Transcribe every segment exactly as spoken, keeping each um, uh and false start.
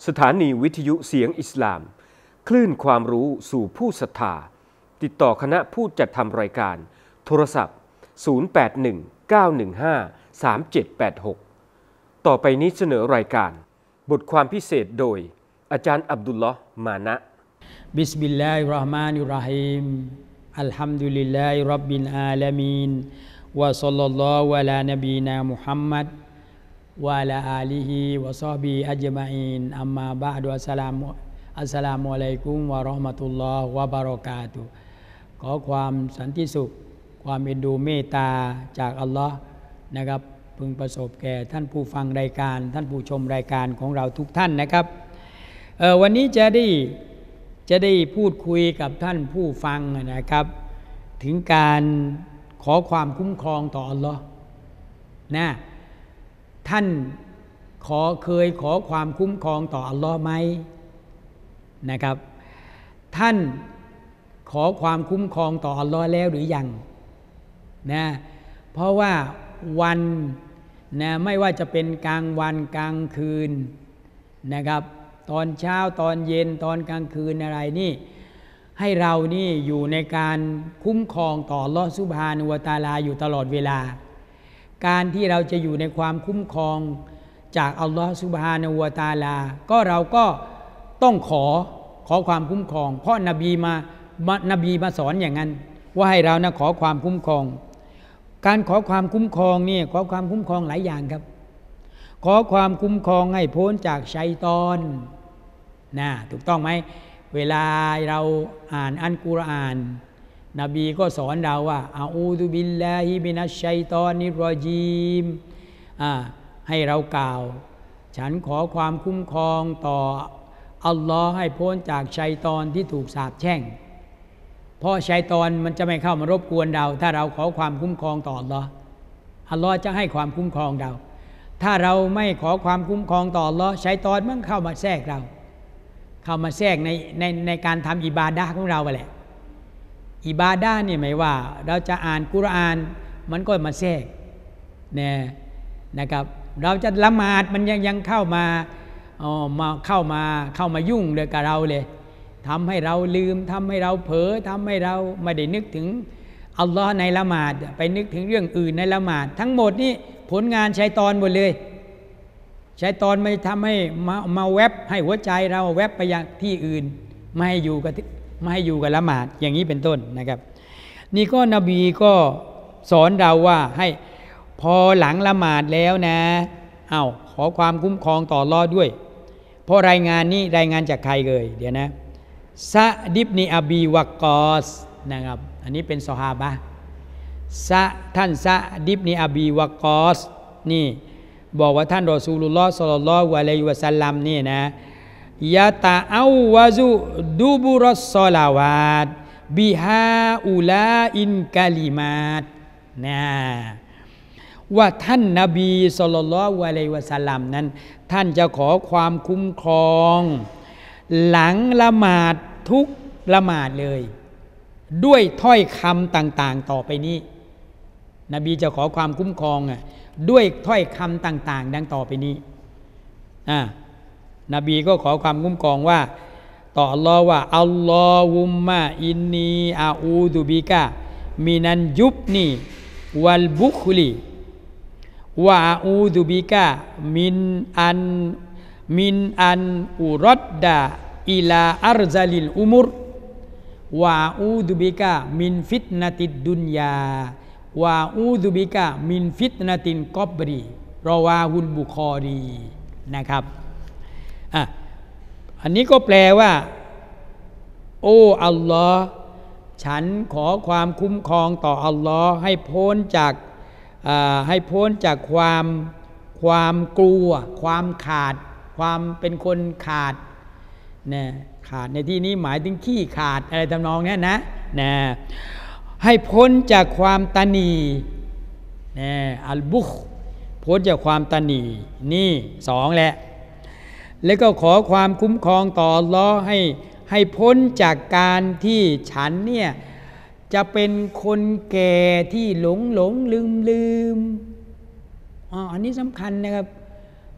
สถานีวิทยุเสียงอิสลามคลื่นความรู้สู่ผู้ศรัทธาติดต่อคณะผู้จัดทำรายการโทรศัพท์ศูนย์ แปด หนึ่ง เก้า หนึ่ง ห้า สาม เจ็ด แปด หกต่อไปนี้เสนอรายการบทความพิเศษโดยอาจารย์อับดุลลอฮ์มานะบิสมิลลาฮิรเราะห์มานิรเราะฮีมอัลฮัมดุลิลลาฮิร็อบบิลอาลามีนวะศ็อลลัลลอฮุอะลา นบีนามุฮัมมัดวะอะลาอาลิฮิวะศอฮบิฮิอัจมาอีนอัมมาบะอ์ดุอัสสลามุอัสสลามุอะลัยกุมวะเราะห์มะตุลลอฮ์วะบะเราะกาตุฮ์ขอความสันติสุขความเอ็นดูเมตตาจากอัลลอฮ์นะครับพึงประสบแก่ท่านผู้ฟังรายการท่านผู้ชมรายการของเราทุกท่านนะครับเอ่อวันนี้จะได้จะได้พูดคุยกับท่านผู้ฟังนะครับถึงการขอความคุ้มครองต่ออัลลอฮ์นะท่านขอเคยขอความคุ้มครองต่ออัลลอฮ์ไหมนะครับท่านขอความคุ้มครองต่ออัลลอฮ์แล้วหรือยังนะเพราะว่าวันนะไม่ว่าจะเป็นกลางวันกลางคืนนะครับตอนเช้าตอนเย็นตอนกลางคืนอะไรนี่ให้เรานี่อยู่ในการคุ้มครองต่ออัลเลาะห์ซุบฮานะฮูวะตะอาลาอยู่ตลอดเวลาการที่เราจะอยู่ในความคุ้มครองจากอัลเลาะห์ซุบฮานะฮูวะตะอาลาก็เราก็ต้องขอขอความคุ้มครองเพราะนบีมานบีมาสอนอย่างนั้นว่าให้เรานะขอความคุ้มครองการขอความคุ้มครองนี่ขอความคุ้มครองหลายอย่างครับขอความคุ้มครองให้พ้นจากชัยฏอนนะถูกต้องไหมเวลาเราอ่านอัลกุรอานนบีก็สอนเราว่าอาอูดุบิลลาฮิมินัชชัยฏอนิรรอญีมอ่าให้เรากล่าวฉันขอความคุ้มครองต่ออัลลอฮ์ให้พ้นจากชัยฏอนที่ถูกสาปแช่งเพราะชัยฏอนมันจะไม่เข้ามารบกวนเราถ้าเราขอความคุ้มครองต่ออัลลอฮ์อัลลอฮ์จะให้ความคุ้มครองเราถ้าเราไม่ขอความคุ้มครองต่ออัลลอฮ์ชัยฏอนมันเข้ามาแทรกเราเข้ามาแทรกในในในการทำอิบาดะห์ของเราไปแหละอิบาดะห์นี่หมายว่าเราจะอ่านกุรอานมันก็มาแทรกเนี่ยนะครับเราจะละหมาดมันยังยังเข้ามาอ๋อมาเข้ามาเข้ามายุ่งเลยกับเราเลยทำให้เราลืมทำให้เราเผลอทำให้เราไม่ได้นึกถึงอัลลอฮ์ในละหมาดไปนึกถึงเรื่องอื่นในละหมาดทั้งหมดนี่ผลงานชัยฏอนหมดเลยชัยฏอนไม่ทำให้มามาแวบให้หัวใจเราแวบไปยังที่อื่นไม่ให้อยู่กับไม่ให้อยู่กับละหมาดอย่างนี้เป็นต้นนะครับนี่ก็นบีก็สอนเราว่าให้พอหลังละหมาดแล้วนะเอาขอความคุ้มครองต่ออัลเลาะห์ด้วยเพราะรายงานนี้รายงานจากใครเลยเดี๋ยวนะซะดิบนีอบีวักกอสนะครับอันนี้เป็นซอฮาบะห์ซะท่านซะดิบนีอบีวักกอสนี่บอกว่าท่านรอซูลุลลอฮ์ศ็อลลัลลอฮุอะลัยฮิวะซัลลัมนี่นะยะตะเอาวะซุดูบุรัสศอลาวาตบิฮาอุลาอินกะลิมาตนะว่าท่านนบีศ็อลลัลลอฮุอะลัยฮิวะซัลลัมนั้นท่านจะขอความคุ้มครองหลังละหมาดทุกละหมาดเลยด้วยถ้อยคำต่างๆต่อไปนี้นบีจะขอความคุ้มครองอ่ะด้วยถ้อยคำต่างๆดังต่อไปนี้อ่านบีก็ขอความคุ้มครองว่าต่ออัลลอฮ์ว่าอัลลอฮุมมะอินนีอาอูดุบิกะมินันยุบนีวัลบุคลีวะอาอูดุบิกะมินอันมินอันอุรัดดะอิลาอัรซาลิลอุมุรวะอาอูดุบิกะมินฟิตนะติดดุนยาวะอาอูดุบิกะมินฟิตนะตินกอบรีรอวาฮุลบุคอรีนะครับอ่ะอันนี้ก็แปลว่าโอ้อัลลอฮ์ฉันขอความคุ้มครองต่ออัลลอฮ์ให้พ้นจากให้พ้นจากความความกลัวความขาดความเป็นคนขาดเนี่ยขาดในที่นี้หมายถึงขี้ขาดอะไรทำนองนี้นะนะให้พ้นจากความตนีเนี่ยอัลบุคพ้นจากความตนีนี่สองแหละแล้วก็ขอความคุ้มครองต่ออัลเลาะห์ให้ให้พ้นจากการที่ฉันเนี่ยจะเป็นคนแก่ที่หลงหลงลืมลืมอ๋ออันนี้สำคัญนะครับ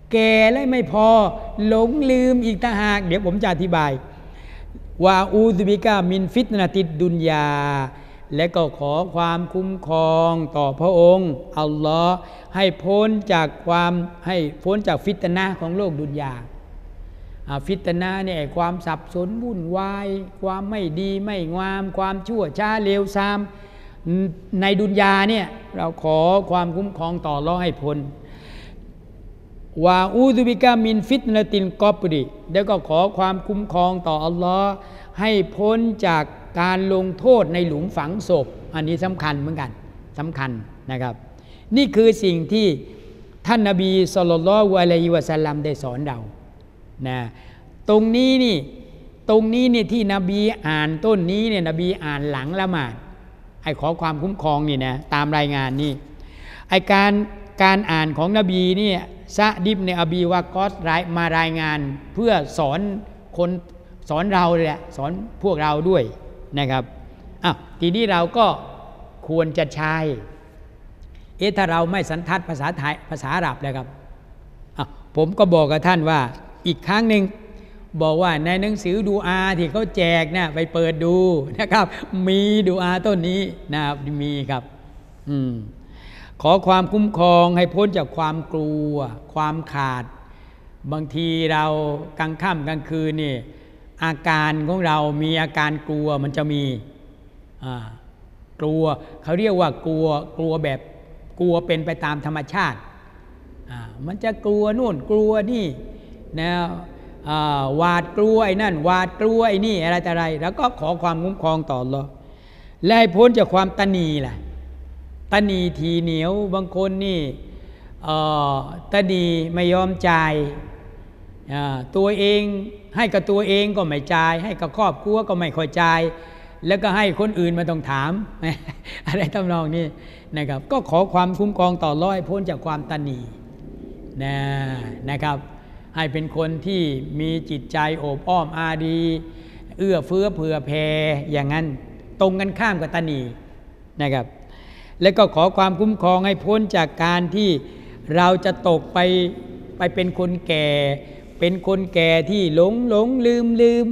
แก่และไม่พอหลงลืมอีกต่างหากเดี๋ยวผมจะอธิบายว่าอูซุบิกามินฟิตนาติดดุนยาและก็ขอความคุ้มครองต่อพระองค์อัลลอฮ์ให้พ้นจากความให้พ้นจากฟิตนะห์ของโลกดุนยาฟิตนะห์เนี่ยความสับสนวุ่นวายความไม่ดีไม่งามความชั่วช้าเลวทรามในดุนยาเนี่ยเราขอความคุ้มครองต่ออัลลอฮ์ให้พ้นวาอูซุบิกามินฟิตนะตินกอบริแล้วก็ขอความคุ้มครองต่ออัลลอฮ์ให้พ้นจากการลงโทษในหลุมฝังศพอันนี้สำคัญเหมือนกันสำคัญนะครับนี่คือสิ่งที่ท่านนบีศ็อลลัลลอฮุอะลัยฮิวะซัลลัมได้สอนเรานะตรงนี้นี่ตรงนี้นี่ที่นบีอ่านต้นนี้เนี่ยนบีอ่านหลังละหมาดไอ้ขอความคุ้มครองนี่นะตามรายงานนี่ไอ้การการอ่านของนบีนี่ซะดิบในอบีวากอสมารายงานเพื่อสอนคนสอนเราเลยแหละสอนพวกเราด้วยนะครับอ้าวทีนี้เราก็ควรจะใช้เอ๊ะถ้าเราไม่สันทัดภาษาไทยภาษาอาหรับเลยครับอ้าวผมก็บอกกับท่านว่าอีกครั้งหนึ่งบอกว่าในหนังสือดูอาที่เขาแจกนะไปเปิดดูนะครับมีดูอาต้นนี้นะครับมีครับอืมขอความคุ้มครองให้พ้นจากความกลัวความขาดบางทีเรากลางค่ำกลางคืนนี่อาการของเรามีอาการกลัวมันจะมีอ่ากลัวเขาเรียกว่ากลัวกลัวแบบกลัวเป็นไปตามธรรมชาติอ่ามันจะกลัวนู่นกลัวนี่นะอ่าหวาดกลัวไอ้นั่นหวาดกลัวไอ้นี่อะไรแต่อะไรแล้วก็ขอความคุ้มครองต่ออัลเลาะห์และให้พ้นจากความตนีแหละตนีทีเหนียวบางคนนี่ตนีไม่ยอมจ่ายตัวเองให้กับตัวเองก็ไม่จ่ายให้กับครอบครัวก็ไม่ค่อยจ่ายแล้วก็ให้คนอื่นมาต้องถามอะไรทำนองนี้นะครับก็ขอความคุ้มครองต่อร้อยพ้นจากความตนีนะนะครับให้เป็นคนที่มีจิตใจโอบอ้อมอารีเอื้อเฟื้อเผื่อแผ่อย่างนั้นตรงกันข้ามกับตนีนะครับและก็ขอความคุ้มครองให้พ้นจากการที่เราจะตกไปไปเป็นคนแก่เป็นคนแก่ที่หลงหลงลืมลืม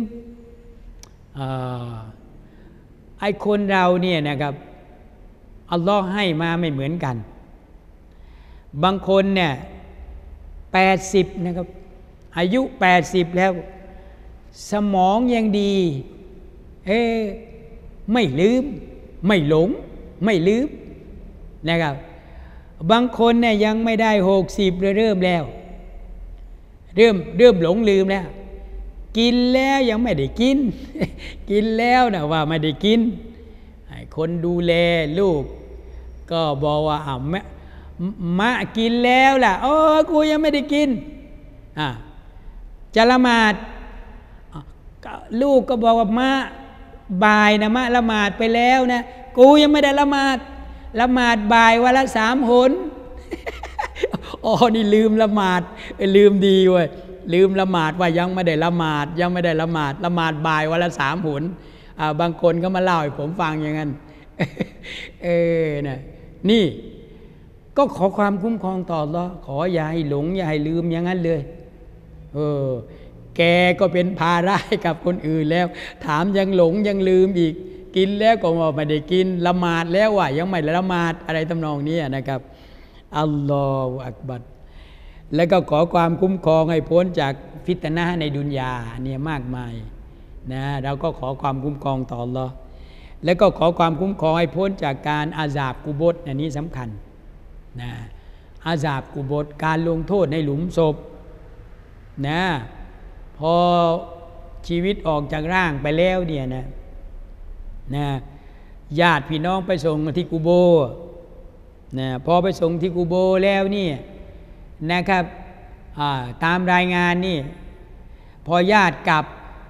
ไอ้คนเราเนี่ยนะครับอัลลอฮ์ให้มาไม่เหมือนกันบางคนเนี่ยแปดสิบนะครับอายุแปดสิบแล้วสมองยังดีเอ๊ไม่ลืมไม่หลงไม่ลืมนะครับบางคนเนี่ยยังไม่ได้หกสิบเลยเริ่มแล้วเริ่มเริ่มหลงลืมแล้วกินแล้วยังไม่ได้กิน กินแล้วนะว่าไม่ได้กินคนดูแลลูกก็บอกว่าอ่ะมะมะกินแล้วล่ะโอ้กูยังไม่ได้กินอ่ะจะละหมาดลูกก็บอกว่ามะบ่ายนะมะละหมาดไปแล้วนะกูยังไม่ได้ละหมาดละหมาดบ่ายวันละสามหนอ๋อนี่ลืมละหมาดลืมดีเว้ยลืมละหมาดว่ายังไม่ได้ละหมาดยังไม่ได้ละหมาดละหมาดบ่ายวันละสามหนอ่าบางคนก็มาเล่าให้ผมฟังอย่างนั้นเออนะนี่ก็ขอความคุ้มครองต่ออัลเลาะห์ขออย่าให้หลงอย่าให้ลืมอย่างนั้นเลยเออแกก็เป็นภาระให้กับคนอื่นแล้วถามยังหลงยังลืมอีกกินแล้วก็ว่าไม่ได้กินละหมาดแล้วว่ายังไม่ละหมาดอะไรทำนองนี้นะครับอัลลอฮฺอักบัรแล้วก็ขอความคุ้มครองให้พ้นจากฟิตนะห์ในดุนยาเนี่ยมากมายนะเราก็ขอความคุ้มครองต่ออัลเลาะห์แล้วก็ขอความคุ้มครองให้พ้นจากการอาซาบกุโบรอันนี้สำคัญนะอาซาบกุโบรการลงโทษในหลุมศพนะพอชีวิตออกจากร่างไปแล้วเนี่ยนะนะญาติพี่น้องไปส่งที่กุโบร์นะพอไปส่งที่กุโบร์แล้วนี่นะครับตามรายงานนี่พอญาติกลั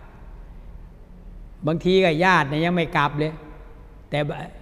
บบางทีก็ญาติเนี่ยยังไม่กลับเลยแต่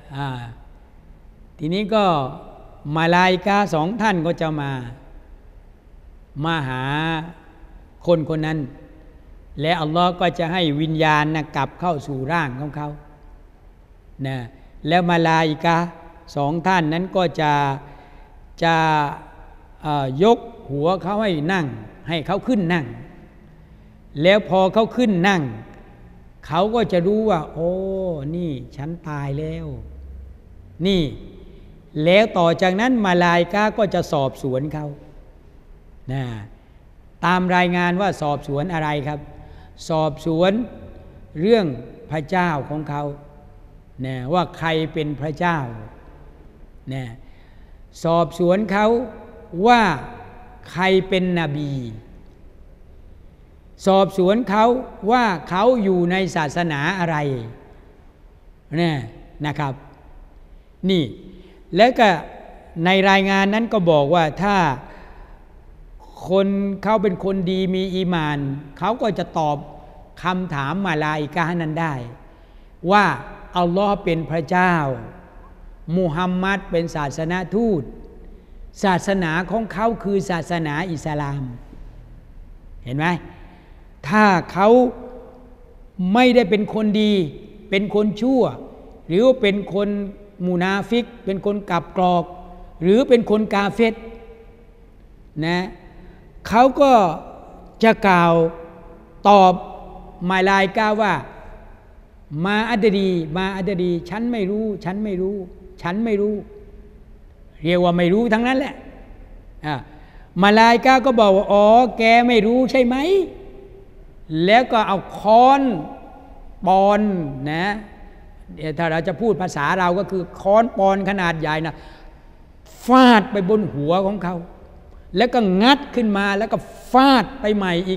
ทีนี้ก็มาลาอิกะฮ์สองท่านก็จะมามาหาคนคนนั้นและอัลลอฮ์ก็จะให้วิญญาณนะกลับเข้าสู่ร่างของเขานะแล้วมาลาอิกะฮ์สองท่านนั้นก็จะจะยกหัวเขาให้นั่งให้เขาขึ้นนั่งแล้วพอเขาขึ้นนั่งเขาก็จะรู้ว่าโอ้นี่ฉันตายแล้วนี่แล้วต่อจากนั้นมาลาอิกะฮ์ก็จะสอบสวนเขานะตามรายงานว่าสอบสวนอะไรครับสอบสวนเรื่องพระเจ้าของเขานะว่าใครเป็นพระเจ้านะสอบสวนเขาว่าใครเป็นนบีสอบสวนเขาว่าเขาอยู่ในศาสนาอะไรนะนะครับนี่แล้วก็ในรายงานนั้นก็บอกว่าถ้าคนเขาเป็นคนดีมีอีหม่านเขาก็จะตอบคำถามมาลาอิกะฮ์นั้นได้ว่าอัลลอฮ์เป็นพระเจ้ามุฮัมมัดเป็นศาสนาทูตศาสนาของเขาคือศาสนาอิสลามเห็นไหมถ้าเขาไม่ได้เป็นคนดีเป็นคนชั่วหรือเป็นคนมุนาฟิกเป็นคนกับกรอกหรือเป็นคนกาเฟรนะเขาก็จะกล่าวตอบมาลาอิกะฮ์ว่ามาอัดดีมาอัดดีฉันไม่รู้ฉันไม่รู้ฉันไม่รู้เรียกว่าไม่รู้ทั้งนั้นแหละมาลาอิกะฮ์ก็บอกว่าอ๋อแกไม่รู้ใช่ไหมแล้วก็เอาค้อนปอนนะถ้าเราจะพูดภาษาเราก็คือค้อนปอนขนาดใหญ่นะฟาดไปบนหัวของเขาแล้วก็งัดขึ้นมาแล้วก็ฟาดไปใหม่อีก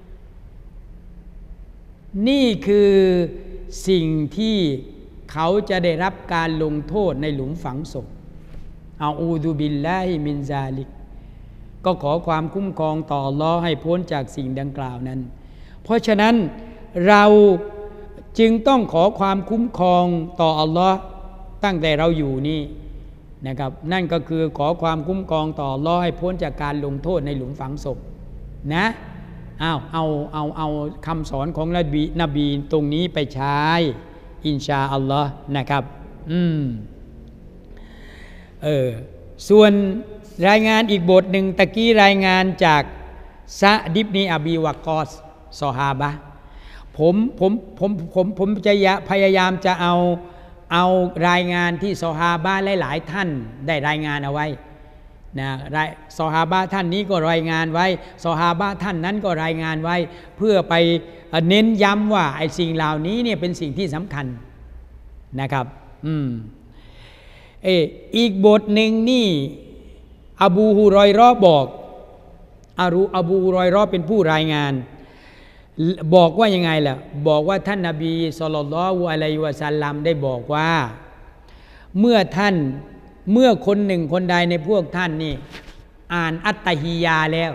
นี่คือสิ่งที่เขาจะได้รับการลงโทษในหลุมฝังศพเอาอูดุบิลลาฮิมินซาลิกก็ขอความคุ้มครองต่ออัลเลาะห์ให้พ้นจากสิ่งดังกล่าวนั้นเพราะฉะนั้นเราจึงต้องขอความคุ้มครองต่ออัลเลาะห์ตั้งแต่เราอยู่นี่นะครับนั่นก็คือขอความคุ้มครองต่ออัลเลาะห์ให้พ้นจากการลงโทษในหลุมฝังศพนะเอาเอาเอาเอาคำสอนของนบีนบีตรงนี้ไปใช้อินชาอัลลอฮ์นะครับอืมเออส่วนรายงานอีกบทหนึ่งตะกี้รายงานจากซะดิบนีอบีวะกอสซอฮาบะห์ผมผมผมผมผมจะพยายามจะเอาเอารายงานที่ซอฮาบะห์หลายๆท่านได้รายงานเอาไว้นะซอฮาบะห์ท่านนี้ก็รายงานไว้ซอฮาบะห์ท่านนั้นก็รายงานไว้เพื่อไปเน้นย้ำว่าไอ้สิ่งเหล่านี้เนี่ยเป็นสิ่งที่สำคัญนะครับอืมเอออีกบทหนึ่งนี่อบูฮุรอยเราะห์บอกอารูอบูฮุรอยเราะห์เป็นผู้รายงานบอกว่ายังไงล่ะบอกว่าท่านนบีศ็อลลัลลอฮุอะลัยฮิวะซัลลัมได้บอกว่าเมื่อท่านเมื่อคนหนึ่งคนใดในพวกท่านนี่อ่านอัตตะฮียาแล้ว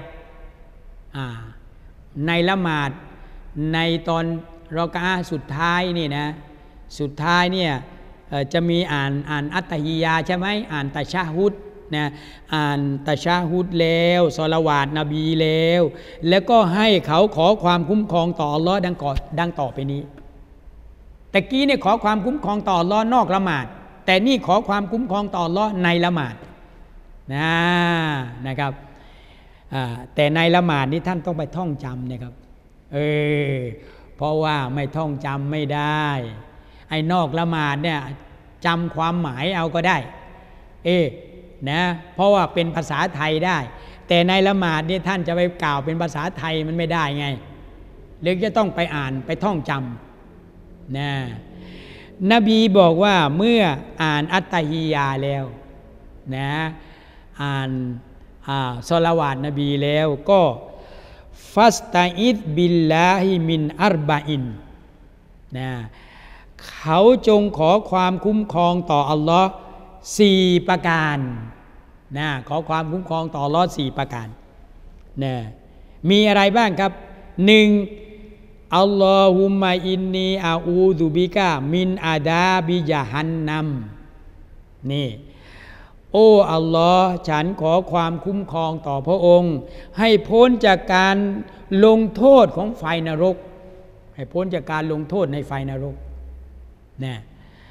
ในละหมาดในตอนรอกะอะห์สุดท้ายนี่นะสุดท้ายเนี่ยจะมีอ่านอ่านอัตตะฮียาใช่ไหมอ่านตะชะฮุดนะอ่านตะชะฮุดแล้วศอลาวาตนบีแล้วแล้วก็ให้เขาขอความคุ้มครองต่ออัลเลาะห์ดังก่อนดังต่อไปนี้ตะกี้เนี่ยขอความคุ้มครองต่ออัลเลาะห์นอกละหมาดแต่นี่ขอความคุ้มครองต่ออัลเลาะห์ในละหมาดนะนะครับแต่ในละหมาดนี้ท่านต้องไปท่องจำนะครับเออเพราะว่าไม่ท่องจำไม่ได้ไอ้นอกละหมาดเนี่ยจำความหมายเอาก็ได้เอนะเพราะว่าเป็นภาษาไทยได้แต่ในละหมาดนี่ท่านจะไปกล่าวเป็นภาษาไทยมันไม่ได้ไงหรือจะต้องไปอ่านไปท่องจำนะนบีบอกว่าเมื่ออ่านอัตตะฮียาแล้วนะอ่านอ่าศอลาวาตนบีแล้วก็ฟัสตะอิดบิลลาฮิมินอัรบะอินนะเขาจงขอความคุ้มครองต่ออัลลอฮ์สี่ประการนะขอความคุ้มครองต่ออัลลอฮ์สี่ประการนะมีอะไรบ้างครับหนึ่งอัลลอฮุมะอินนีอาอูดุบิกะมินอาดาบิยะฮันนัมนี่โอ้อัลลอฮ์ฉันขอความคุ้มครองต่อพระองค์ให้พ้นจากการลงโทษของไฟนรกให้พ้นจากการลงโทษในไฟนรกนะ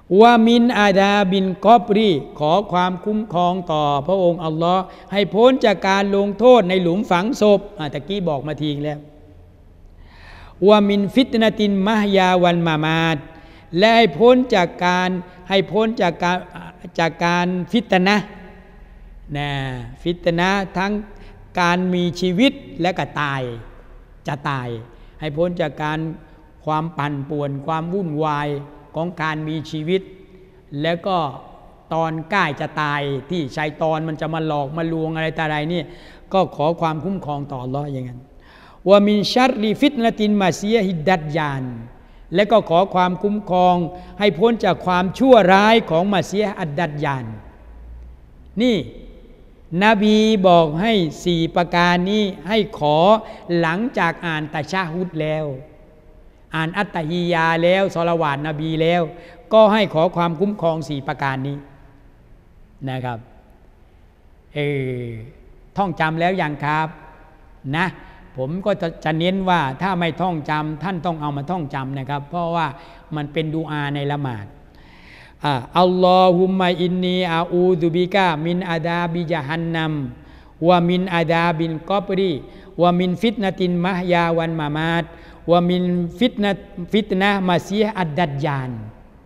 วามินอาดาบินกอบรีขอความคุ้มครองต่อพระองค์อัลลอฮ์ให้พ้นจากการลงโทษในหลุมฝังศพอ่ะตะกี้บอกมาทีแล้ววามินฟิตนะตินมะฮยาวันมามาดและให้พ้นจากการให้พ้นจากการจากการฟิตนะนะฟิตนะทั้งการมีชีวิตและก็ตายจะตายให้พ้นจากการความปั่นป่วนความวุ่นวายของการมีชีวิตแล้วก็ตอนใกล้จะตายที่ชัยฏอนมันจะมาหลอกมาลวงอะไรต่ออะไรนี่ก็ขอความคุ้มครองต่ออัลเลาะห์อย่างนั้นว่ามินชัรริฟิตนะตินมาเซียฮิดดัดยานและก็ขอความคุ้มครองให้พ้นจากความชั่วร้ายของมาเซียอัดดัดยานนี่นบีบอกให้สี่ประการนี้ให้ขอหลังจากอ่านตะชะฮุดแล้วอ่านอัตตะฮียาแล้วศอลาวาตนบีแล้วก็ให้ขอความคุ้มครองสี่ประการนี้นะครับเออท่องจำแล้วยังครับนะผมก็จะเน้นว่าถ้าไม่ท่องจำท่านต้องเอามาท่องจำนะครับเพราะว่ามันเป็นดุอาในละหมาดอัลลอฮุมมะอินนีอาอูซุบิกะมินอาดาบิญะฮันนัมวะมินอาดาบินกอบรีวะมินฟิตนะตินมะฮยาวันมามาดวะมินฟิตนะฟิตนะมาซีฮ์อัดดัดยาน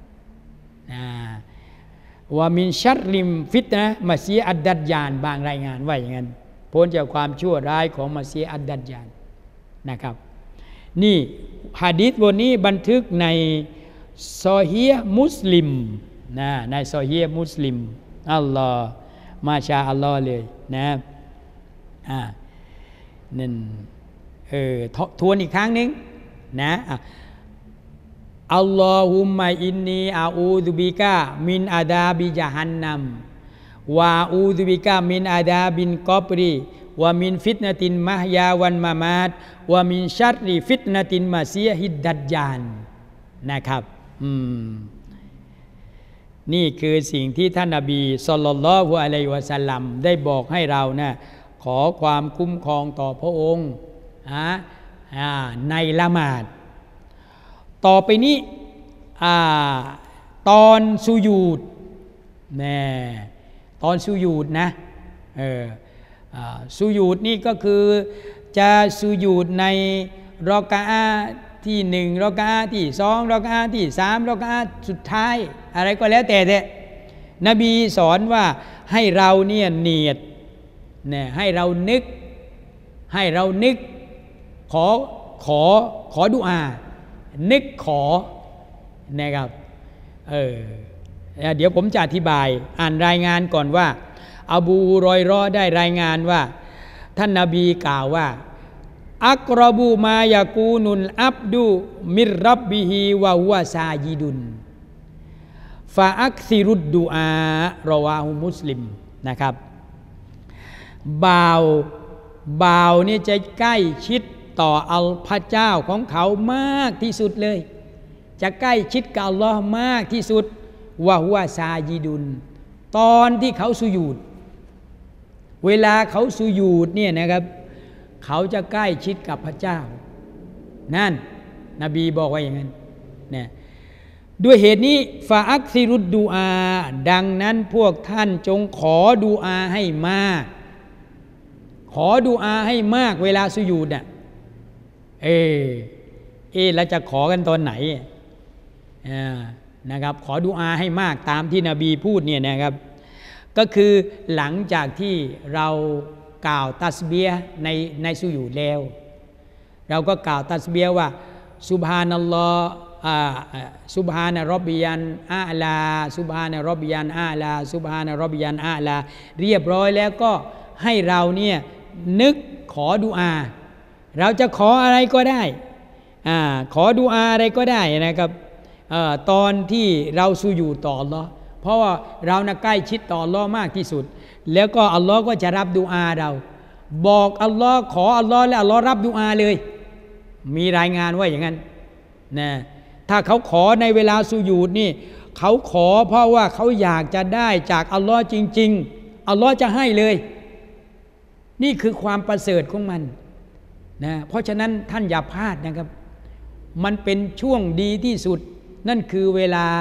วะมินชัรริมฟิตนะมาซีฮ์อัดดัดยานบางรายงานว่าอย่างนั้นพ้นจากความชั่วร้ายของมาซีฮ์อัดดัดยานนะครับนี่หะดีษบทนี้บันทึกในซอฮีฮ์มุสลิมนะในซอฮีฮ์มุสลิมอัลลอฮ์มาชาอัลลอฮ์เลยนะอ่านั่นเออทวนอีกครั้งนึงนะอัลลอฮุมมะอินนีอาอูซุบิกะมินอาดาบิญะฮันนัมวะอูซุบิกะมินอาดาบินกอบรีวะมินฟิตนะตินมะฮยาวันมามาดวะมินชัรริฟิตนะตินมาซีฮิดดัดยานนะครับอืมนี่คือสิ่งที่ท่านนบีศ็อลลัลลอฮุอะลัยฮิวะซัลลัมได้บอกให้เรานะขอความคุ้มครองต่อพระองค์ในละหมาดต่อไปนี้ตอนสุญูดแน่ตอนสุญูดนะเออสุญูดนี่ก็คือจะสุญูดในรอกะอาต์ที่หนึ่งรอกะอาต์ที่สองรอกะอาต์ที่สามรอกะอาต์สุดท้ายอะไรก็แล้วแต่แต่นบีสอนว่าให้เราเนี่ยเนียดเนี่ยให้เรานึกให้เรานึกขอขอขอดุอานึกขอนะครับเออเดี๋ยวผมจะอธิบายอ่านรายงานก่อนว่าอบูฮุรอยเราะห์ได้รายงานว่าท่านนบีกล่าวว่าอักรบูมายากูนุลอับดุมิรรับบิฮิวะฮุวะซาญิดุนฟาอักซิรุดดุอารอวาฮุมุสลิมนะครับบ่าวบ่าวเนี่ยจะใกล้ชิดต่ออัลพระเจ้าของเขามากที่สุดเลยจะใกล้ชิดกับอัลลอฮ์มากที่สุดวะฮุวะซาญิดุนตอนที่เขาสุญูดเวลาเขาสุญูดเนี่ยนะครับเขาจะใกล้ชิดกับพระเจ้านั่นนบีบอกว่าอย่างนั้นนะด้วยเหตุนี้ฟาอักซิรุดดูอาดังนั้นพวกท่านจงขอดูอาให้มากขอดูอาให้มากเวลาสุญูดน่ะเอเอแล้วจะขอกันตอนไหนอ่านะครับขอดูอาให้มากตามที่นบีพูดเนี่ยนะครับก็คือหลังจากที่เรากล่าวตัสบีฮ์ในในสุญูดแล้วเราก็กล่าวตัสบีฮ์ว่าซุบฮานัลลอฮ์ซุบฮานะร็อบบิยันอาลาซุบฮานะร็อบบิยันอาลาซุบฮานะร็อบบิยันอาลาเรียบร้อยแล้วก็ให้เราเนี่ยนึกขอดุอาเราจะขออะไรก็ได้อ่าขอดุอาอะไรก็ได้นะครับตอนที่เราสุญูดต่ออัลเลาะห์เพราะว่าเราน่ะใกล้ชิดต่ออัลเลาะห์มากที่สุดแล้วก็อัลลอฮ์ก็จะรับดุอาเราบอกอัลลอฮ์ขออัลลอฮ์แล้วอัลลอฮ์รับดุอาเลยมีรายงานว่าอย่างนั้นนะถ้าเขาขอในเวลาสุญูดนี่เขาขอเพราะว่าเขาอยากจะได้จากอัลลอฮ์จริงๆอัลลอฮ์จะให้เลยนี่คือความประเสริฐของมันนะเพราะฉะนั้นท่านอย่าพลาดนะครับมันเป็นช่วงดีที่สุดนั่นคือเวลา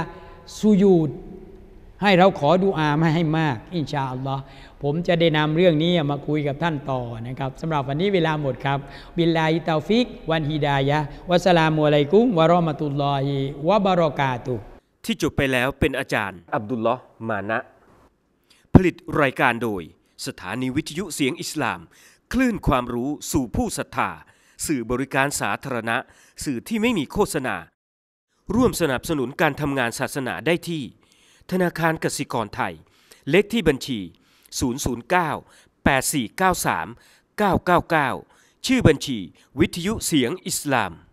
สุญูดให้เราขอดุอามาให้มากอินชาอัลลอฮ์ผมจะได้นำเรื่องนี้มาคุยกับท่านต่อนะครับสำหรับวันนี้เวลาหมดครับบิลลาฮิตาฟิกวันฮิดายะวัสสลามุอะลัยกุมวะเราะมะตุลลอฮิวะบะเราะกาตุฮ์ที่จบไปแล้วเป็นอาจารย์อับดุลลอฮ์มานะผลิตรายการโดยสถานีวิทยุเสียงอิสลามคลื่นความรู้สู่ผู้ศรัทธาสื่อบริการสาธารณะสื่อที่ไม่มีโฆษณาร่วมสนับสนุนการทำงานศาสนาได้ที่ธนาคารกสิกรไทยเลขที่บัญชีศูนย์ ศูนย์ เก้า แปด สี่ เก้า สาม เก้า เก้า เก้าชื่อบัญชีวิทยุเสียงอิสลาม